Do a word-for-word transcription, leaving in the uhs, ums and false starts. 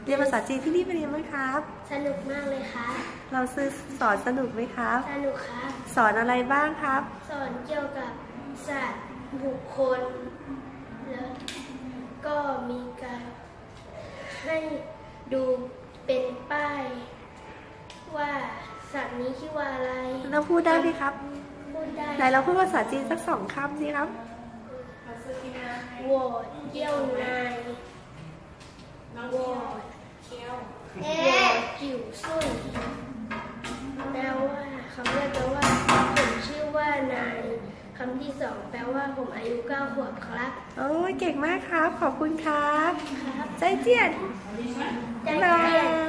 รียนภาษาจีนที่นี่เป็นยังไงบ้างครับสนุกมากเลยครับเราซื้อสอนสนุกไหมครับสนุกครับสอนอะไรบ้างครับสอนเกี่ยวกับสัตว์บุคคลแล้วก็มีการให้ดูเป็นป้ายว่าสัตว์นี้ชื่อว่าอะไรเราพูดได้ไหมครับพูดได้ไหนเราพูดภาษาจีนสักสองคำสิครับวอดเยี่ยวนายวอดเยี่ยววอดจิ๋วซุ่นแปลว่าคำแรกแปลว่าผมชื่อว่านายคำที่สองแปลว่าผมอายุเก้าขวบครับโอ้ยเก่งมากครับขอบคุณครับครับใจเจียนใจเจียน